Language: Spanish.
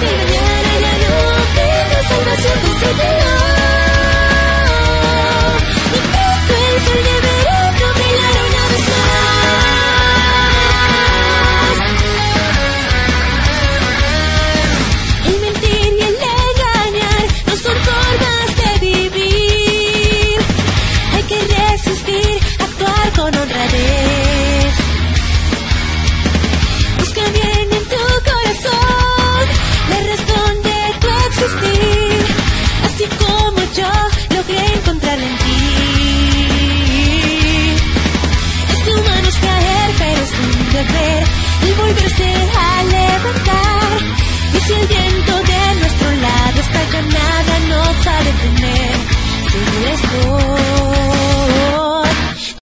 mañana ya no tengo salvación contigo. Y pronto el sol de verano brillará una vez más. El mentir y el engañar no son formas de vivir. Hay que resistir, actuar con honradez. Busca bien en tu corazón la razón de tu existir, así como yo logré encontrarla en ti. Es humano es caer, pero es un deber el volverse a levantar. Y si el viento de nuestro lado está, ya nada nos ha de detener. Seguro estoy